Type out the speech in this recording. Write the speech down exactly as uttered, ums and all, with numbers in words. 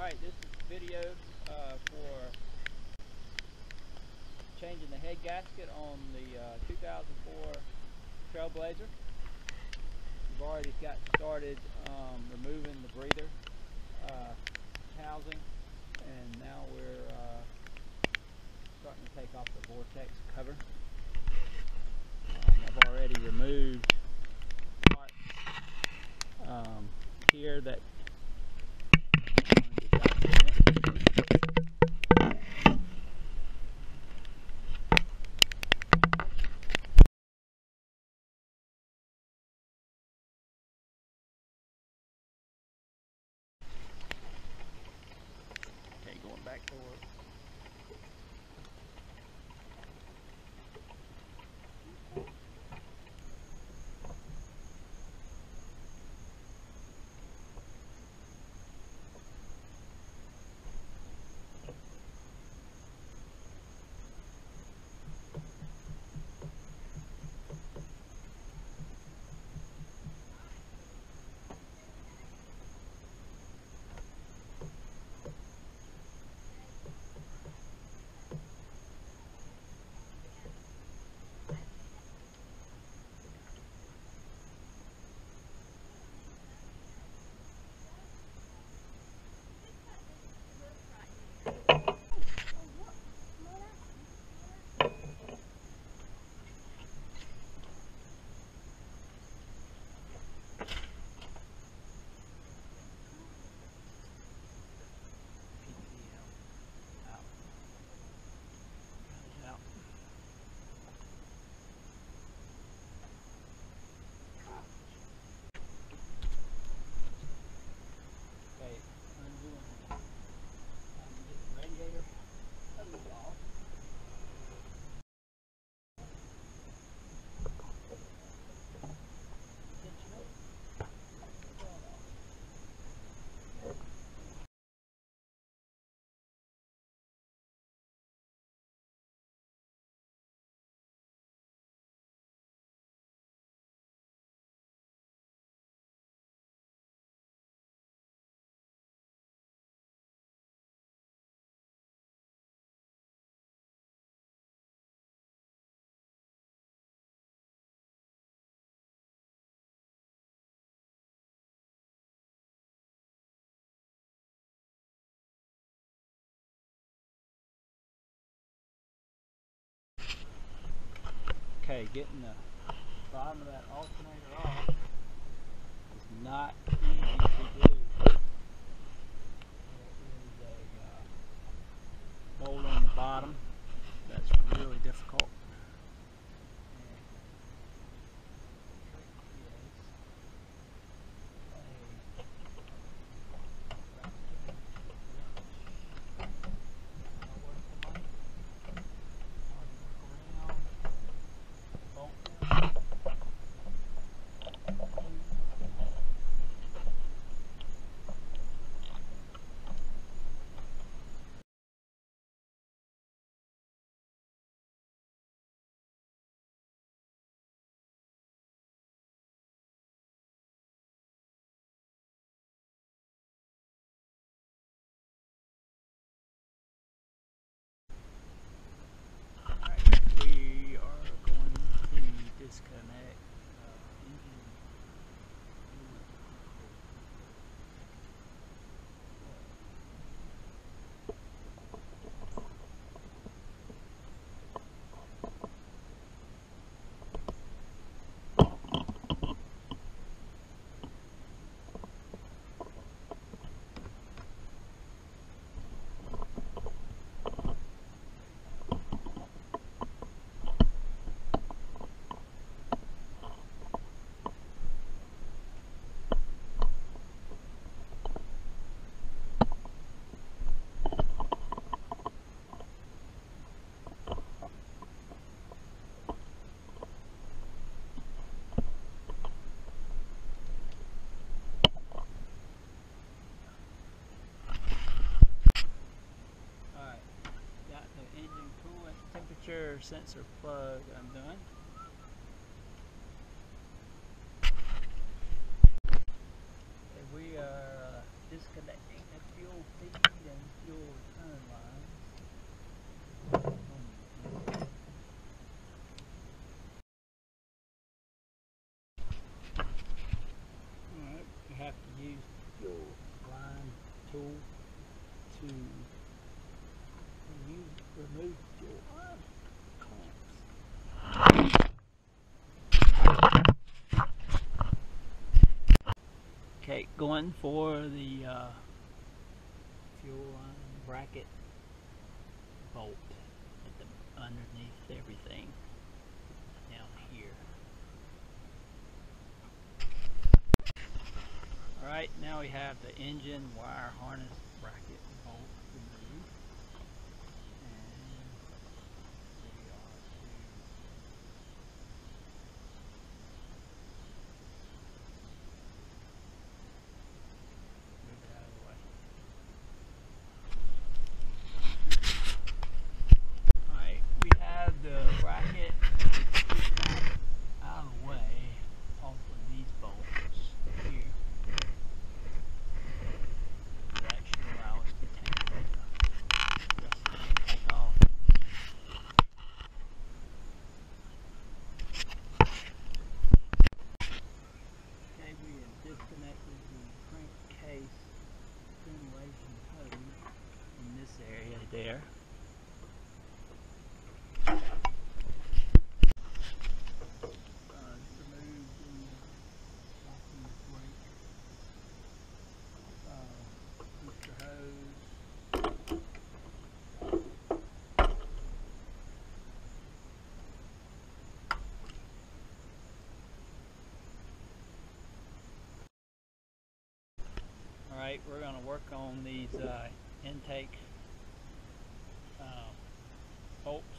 Alright, this is the video uh, for changing the head gasket on the uh, two thousand four Trailblazer. We've already got started um, removing the breather uh, housing, and now we're uh, starting to take off the vortex cover. Um, I've already removed parts um, here that Okay, going back to work. Okay, getting the bottom of that alternator off is not easy to do. There is a uh, bolt on the bottom that's really difficult. Disconnect uh, engine. Temperature sensor plug undone. Okay, we are uh, disconnecting the fuel fuel feed and fuel return lines. Alright, you have to use the fuel line tool to remove, remove fuel line clamps. Okay, going for the uh, fuel line bracket bolt at the, underneath everything down here. Alright, now we have the engine wire harness bracket bolt removed. And we are to move it out of the way. Alright, we have the bracket out of the way off of these bolts here. That should allow us to take the rest of the intake off. Okay, we have disconnected the crankcase ventilation hose in this area there. Alright, we're going to work on these uh, intake uh, bolts